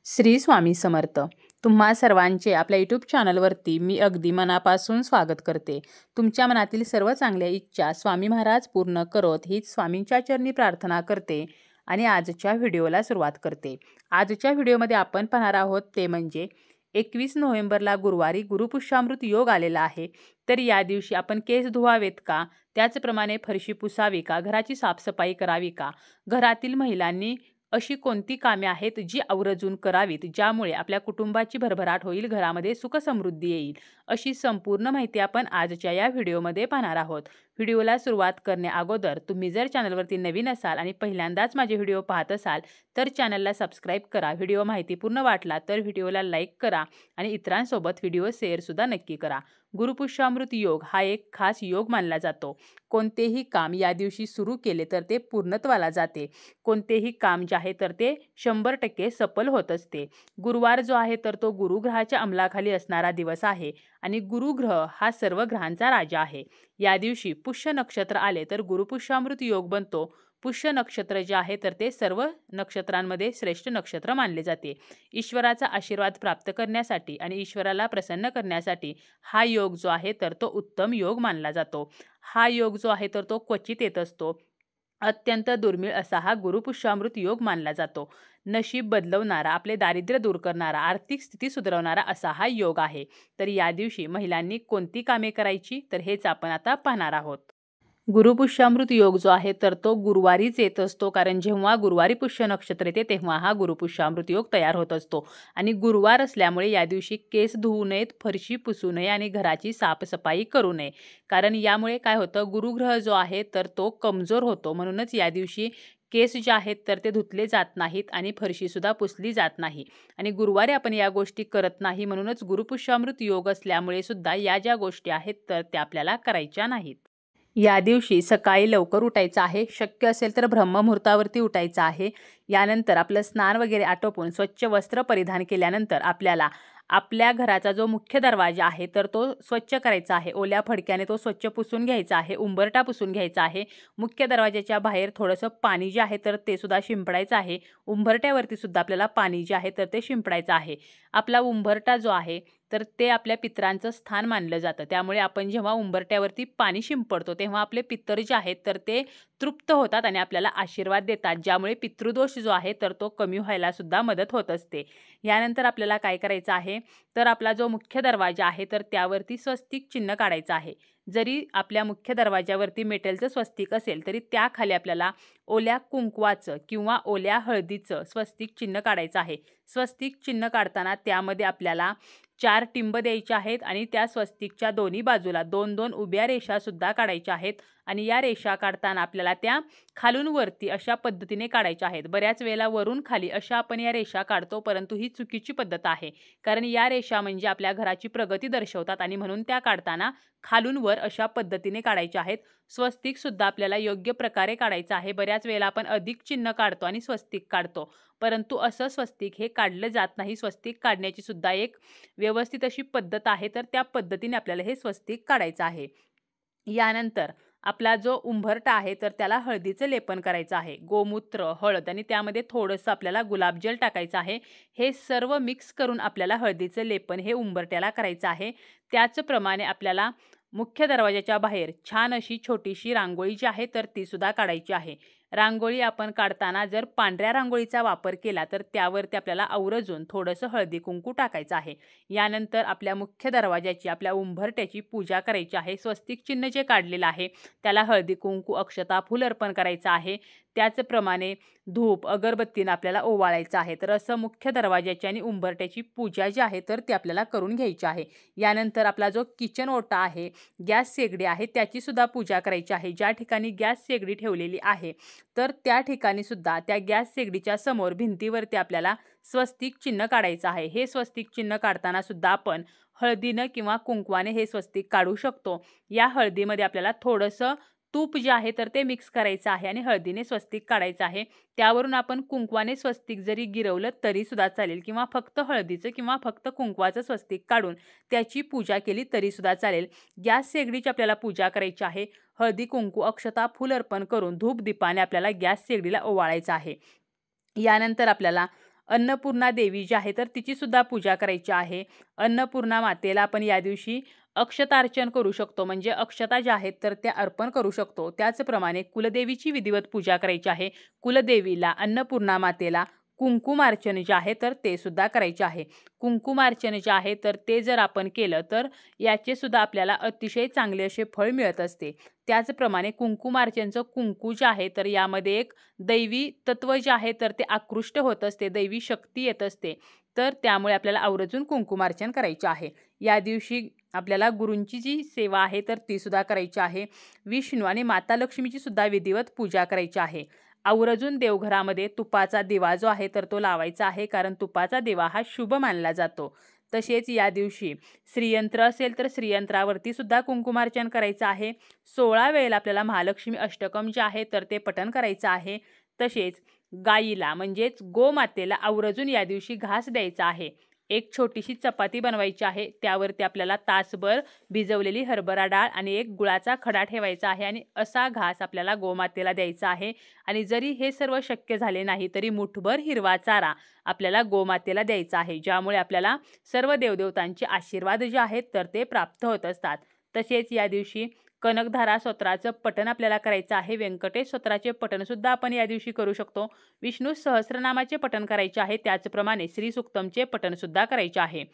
श्री स्वामी समर्थ. तुम्हा सर्वांचे आपल्या यूट्यूब चॅनलवरती मी अगदी मनापासून स्वागत करते. तुमच्या मनातील सर्व चांगल्या इच्छा स्वामी महाराज पूर्ण करोत हीच स्वामींच्या चरणी प्रार्थना करते आणि आजच्या व्हिडिओला सुरुवात करते. आजच्या व्हिडिओमध्ये आपण पाहणार आहोत ते म्हणजे 21 नोव्हेंबरला गुरुवारी गुरुपुष्यामृत योग आलेला आहे. तर या दिवशी आपण केस धुवावेत का, त्याचप्रमाणे फरशी पुसावी का, घराची साफसफाई करावी का, घरातील महिलांनी अशी कोणती कामे आहेत जी आवर्जून करावीत ज्यामुळे आपल्या कुटुंबाची भरभराट होईल, घरामध्ये सुख समृद्धी येईल, अशी संपूर्ण माहिती आपण आजच्या या व्हिडिओमध्ये पाहणार आहोत. व्हिडिओला सुरुवात करण्या अगोदर तुम्ही जर चॅनलवरती नवीन असाल आणि पहिल्यांदाच माझे व्हिडिओ पाहत असाल तर चॅनलला सबस्क्राईब करा. व्हिडिओ माहितीपूर्ण वाटला तर व्हिडिओला लाईक करा आणि इतरांसोबत व्हिडिओ शेअरसुद्धा नक्की करा. गुरुपुष्यामृत योग हा एक खास योग मानला जातो. कोणतेही काम या दिवशी सुरू केले तर ते पूर्णत्वाला जाते. कोणतेही काम जे आहे तर ते 100% सफल होत असते. गुरुवार जो आहे तर तो गुरुग्रहाच्या अंमलाखाली असणारा दिवस आहे आणि गुरुग्रह हा सर्व ग्रहांचा राजा आहे. या दिवशी पुष्य नक्षत्र आले तर गुरुपुष्यामृत योग बनतो. पुष्य नक्षत्र जे आहे तर ते सर्व नक्षत्रांमध्ये श्रेष्ठ नक्षत्र मानले जाते. ईश्वराचा आशीर्वाद प्राप्त करण्यासाठी आणि ईश्वराला प्रसन्न करण्यासाठी हा योग जो आहे तर तो उत्तम योग मानला जातो. हा योग जो आहे तर तो क्वचित येत असतो. अत्यंत दुर्मिळ असा हा गुरुपुष्यामृत योग मानला जातो. नशीब बदलवणारा, आपले दारिद्र्य दूर करणारा, आर्थिक स्थिती सुधारवणारा असा हा योग आहे. तर या दिवशी महिलांनी कोणती कामे करायची तर हेच आपण आता पाहणार आहोत. गुरुपुष्यामृत योग जो आहे तर तो गुरुवारीच येत असतो, कारण जेव्हा गुरुवारी पुष्य नक्षत्र येते तेव्हा हा गुरुपुष्यामृत योग तयार होत असतो. आणि गुरुवार असल्यामुळे या दिवशी केस धुवू नयेत, फरशी पुसू नये आणि घराची साफसफाई करू नये. कारण यामुळे काय होतं, गुरुग्रह जो आहे तर तो कमजोर होतो. म्हणूनच या दिवशी केस जे आहेत तर ते धुतले जात नाहीत आणि फरशीसुद्धा पुसली जात नाही. आणि गुरुवारी आपण या गोष्टी करत नाही, म्हणूनच गुरुपुष्यामृत योग असल्यामुळे सुद्धा या ज्या गोष्टी आहेत तर त्या आपल्याला करायच्या नाहीत. या दिवशी सकाळी लवकर उठायचं आहे. शक्य असेल तर ब्रह्ममुहूर्तावरती उठायचं आहे. यानंतर आपलं स्नान वगैरे आटोपून स्वच्छ वस्त्र परिधान केल्यानंतर आपल्याला आपल्या घराचा जो मुख्य दरवाजा आहे तर तो स्वच्छ करायचा आहे. ओल्या फडक्याने तो स्वच्छ पुसून घ्यायचा आहे. उंबरठा पुसून घ्यायचा आहे. मुख्य दरवाजाच्या बाहेर थोडंसं पाणी जे आहे तर ते सुद्धा शिंपडायचं आहे. उंबरट्यावरती सुद्धा आपल्याला पाणी जे आहे तर ते शिंपडायचं आहे. आपला उंबरठा जो आहे तर ते आपल्या पितरांचं स्थान मानलं जातं. त्यामुळे आपण जेव्हा उंबरट्यावरती पाणी शिंपडतो तेव्हा आपले पितर जे आहेत तर ते तृप्त होतात आणि आपल्याला आशीर्वाद देतात, ज्यामुळे पितृदोष जो आहे तर तो कमी व्हायला सुद्धा मदत होत असते. यानंतर आपल्याला काय करायचं आहे तर आपला जो मुख्य दरवाजा आहे तर त्यावरती स्वस्तिक चिन्ह काढायचं आहे. जरी आपल्या मुख्य दरवाजावरती मेटलचं स्वस्तिक असेल तरी त्याखाली आपल्याला ओल्या कुंकवाचं किंवा ओल्या हळदीचं स्वस्तिक चिन्ह काढायचं आहे. स्वस्तिक चिन्ह काढताना त्यामध्ये आपल्याला 4 टिंब द्यायचे आहेत आणि त्या स्वस्तिकच्या दोन्ही बाजूला 2-2 उभ्या रेषा सुद्धा काढायच्या आहेत. आणि या रेषा काढताना आपल्याला त्या खालून वरती अशा पद्धतीने काढायच्या आहेत. बऱ्याच वेळेला वरून खाली अशा आपण या रेषा काढतो, परंतु ही चुकीची पद्धत आहे. कारण या रेषा म्हणजे आपल्या घराची प्रगती दर्शवतात आणि म्हणून त्या काढताना खालून वर अशा पद्धतीने काढायच्या आहेत. स्वस्तिक सुद्धा आपल्याला योग्य प्रकारे काढायचं आहे. बऱ्याच वेळेला आपण अधिक चिन्ह काढतो आणि स्वस्तिक काढतो, परंतु असं स्वस्तिक हे काढलं जात नाही. स्वस्तिक काढण्याची सुद्धा एक व्यवस्थित अशी पद्धत आहे, तर त्या पद्धतीने आपल्याला हे स्वस्तिक काढायचं आहे. यानंतर आपला जो उंबरठा आहे तर त्याला हळदीचं लेपन करायचं आहे. गोमूत्र, हळद आणि त्यामध्ये थोडंसं आपल्याला गुलाबजल टाकायचं आहे. हे सर्व मिक्स करून आपल्याला हळदीचं लेपन हे उंबरट्याला करायचं आहे. त्याचप्रमाणे आपल्याला मुख्य दरवाजाच्या बाहेर छान अशी छोटीशी रांगोळी जी आहे तर ती सुद्धा काढायची आहे. रांगोळी आपण काढताना जर पांढऱ्या रांगोळीचा वापर केला तर त्यावरती आपल्याला आवर्जून थोडंसं हळदी कुंकू टाकायचं आहे. यानंतर आपल्या मुख्य दरवाजाची, आपल्या उंबरट्याची पूजा करायची आहे. स्वस्तिक चिन्ह जे काढलेलं आहे त्याला हळदी कुंकू, अक्षता, फूल अर्पण करायचं आहे. त्याचप्रमाणे धूप, अगरबत्तीनं आपल्याला ओवाळायचं आहे. तर असं मुख्य दरवाजाची आणि उंबरट्याची पूजा जी आहे तर ती आपल्याला करून घ्यायची आहे. यानंतर आपला जो किचन ओटा आहे, गॅस शेगडी आहे, त्याची सुद्धा पूजा करायची आहे. ज्या ठिकाणी गॅस शेगडी ठेवलेली आहे तर त्या ठिकाणी सुद्धा त्या गॅस शेगडीच्या समोर भिंतीवरती आपल्याला स्वस्तिक चिन्ह काढायचं आहे. हे स्वस्तिक चिन्ह काढताना सुद्धा आपण हळदीनं किंवा कुंकवाने हे स्वस्तिक काढू शकतो. या हळदीमध्ये आपल्याला थोडंसं तूप जे आहे तर ते मिक्स करायचं आहे आणि हळदीने स्वस्तिक काढायचं आहे. त्यावरून आपण कुंकवाने स्वस्तिक जरी गिरवलं तरी सुद्धा चालेल, किंवा फक्त हळदीचं किंवा फक्त कुंकवाचं स्वस्तिक काढून त्याची पूजा केली तरी सुद्धा चालेल. गॅस शेगडीची आपल्याला पूजा करायची आहे. हळदी कुंकू, अक्षता, फूल अर्पण करून धूप दीपाने आपल्याला गॅस शेगडीला ओवाळायचं आहे. यानंतर आपल्याला अन्नपूर्णा देवी जी आहे तर तिची सुद्धा पूजा करायची आहे. अन्नपूर्णा मातेला आपण या दिवशी अक्षतार्चन करू शकतो, म्हणजे अक्षता ज्या आहेत तर त्या अर्पण करू शकतो. त्याचप्रमाणे कुलदेवीची विधिवत पूजा करायची आहे. कुलदेवीला, अन्नपूर्णा मातेला कुंकुमार्चन जे आहे तर ते सुद्धा करायचे आहे. कुंकुमार्चन जे आहे तर ते जर आपण केलं तर याचे सुद्धा आपल्याला अतिशय चांगले असे फळ मिळत असते. त्याचप्रमाणे कुंकुमार्चनचं कुंकू जे आहे तर यामध्ये एक दैवी तत्व जे आहे तर ते आकृष्ट होत असते, दैवी शक्ती येत असते. तर त्यामुळे आपल्याला आवर्जून कुंकुमार्चन करायचे आहे. या दिवशी आपल्याला गुरूंची जी सेवा आहे तर ती सुद्धा करायची आहे. विष्णू आणि माता लक्ष्मीची सुद्धा विधिवत पूजा करायची आहे. आवर्जून देवघरामध्ये तुपाचा दिवा जो आहे तर तो लावायचा आहे, कारण तुपाचा दिवा हा शुभ मानला जातो. तसेच या दिवशी श्रीयंत्र असेल तर श्रीयंत्रावरती सुद्धा कुंकुमार्चन करायचं आहे. 16 वेळेला आपल्याला महालक्ष्मी अष्टकम जे आहे तर ते पठण करायचं आहे. तसेच गाईला म्हणजेच गोमातेला आवर्जून या दिवशी घास द्यायचा आहे. एक छोटीशी चपाती बनवायची आहे. त्यावरती आपल्याला तासभर भिजवलेली हरभरा डाळ आणि एक गुळाचा खडा ठेवायचा आहे आणि असा घास आपल्याला गोमातेला द्यायचा आहे. आणि जरी हे सर्व शक्य झाले नाही तरी मुठभर हिरवा चारा आपल्याला गोमातेला द्यायचा आहे, ज्यामुळे आपल्याला सर्व देवदेवतांचे आशीर्वाद जे आहेत तर ते प्राप्त होत असतात. तसेच या दिवशी कनकधारा स्तोत्राचं पठण आपल्याला करायचं आहे. व्यंकटेश स्तोत्राचे पठण सुद्धा आपण या दिवशी करू शकतो. विष्णू सहस्रनामाचे पठण करायचे आहे. त्याचप्रमाणे श्री सुक्तमचे पठण सुद्धा करायचे आहे.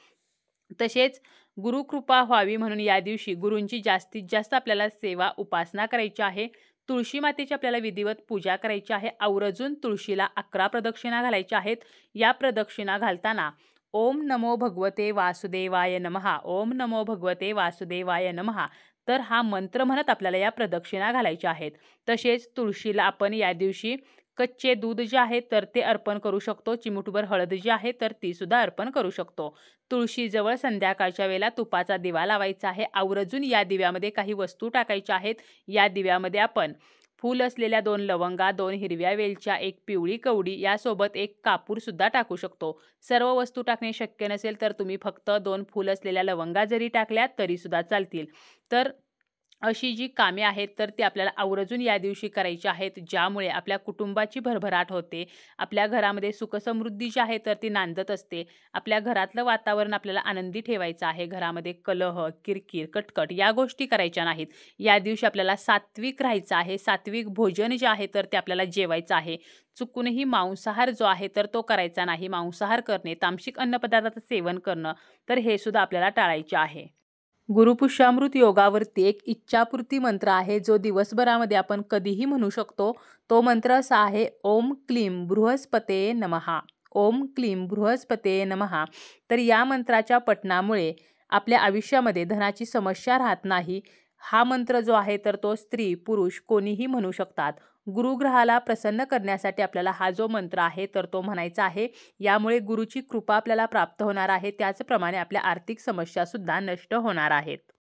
तसेच गुरुकृपा व्हावी म्हणून या दिवशी गुरूंची जास्तीत जास्त आपल्याला सेवा उपासना करायची आहे. तुळशी मातेची आपल्याला विधिवत पूजा करायची आहे. आवर्जून तुळशीला 11 प्रदक्षिणा घालायच्या आहेत. या प्रदक्षिणा घालताना ओम नमो भगवते वासुदेवाय नमः, ओम नमो भगवते वासुदेवाय नमः, तर हा मंत्र म्हणत आपल्याला या प्रदक्षिणा घालायच्या आहेत. तसेच तुळशीला आपण या दिवशी कच्चे दूध जे आहे तर ते अर्पण करू शकतो. चिमूटभर हळद जी आहे तर ती सुद्धा अर्पण करू शकतो. तुळशीजवळ संध्याकाळच्या वेळेला तुपाचा दिवा लावायचा आहे. आवर्जून या दिव्यामध्ये काही वस्तू टाकायच्या आहेत. या दिव्यामध्ये आपण फूल असलेल्या 2 लवंगा, 2 हिरव्या वेलच्या, 1 पिवळी कवडी यासोबत 1 कापूर सुद्धा टाकू शकतो. सर्व वस्तू टाकणे शक्य नसेल तर तुम्ही फक्त 2 फूल असलेल्या लवंगा जरी टाकल्या तरी सुद्धा चालतील. तर अशी जी कामे आहेत तर ती आपल्याला आवर्जून या दिवशी करायची आहेत, ज्यामुळे आपल्या कुटुंबाची भरभराट होते. आपल्या घरामध्ये सुखसमृद्धी जी आहे तर ती नांदत असते. आपल्या घरातलं वातावरण आपल्याला आनंदी ठेवायचं आहे. घरामध्ये कलह, किरकिर, कटकट या गोष्टी करायच्या नाहीत. या दिवशी आपल्याला सात्विक राहायचं आहे. सात्विक भोजन जे आहे तर ते आपल्याला जेवायचं आहे. चुकूनही मांसाहार जो आहे तर तो करायचा नाही. मांसाहार करणे, तामसिक अन्नपदार्थाचं सेवन करणं तर हे सुद्धा आपल्याला टाळायचे आहे. गुरुपुष्यामृत योगावरती एक इच्छापूर्ती मंत्र आहे, जो दिवसभरामध्ये आपण कधीही म्हणू शकतो. तो मंत्र असा आहे, ओम क्लीम बृहस्पते नमः, ओम क्लीम बृहस्पते नमः. तर या मंत्राच्या पठणामुळे आपल्या आयुष्यामध्ये धनाची समस्या राहत नाही. हा मंत्र जो आहे तर तो स्त्री पुरुष कोणीही म्हणू शकतात. गुरुग्रहाला प्रसन्न करण्यासाठी आपल्याला हा जो मंत्र आहे तर तो म्हणायचा आहे. यामुळे गुरुची कृपा आपल्याला प्राप्त होणार आहे. त्याचप्रमाणे आपल्या आर्थिक समस्या सुद्धा नष्ट होणार आहेत.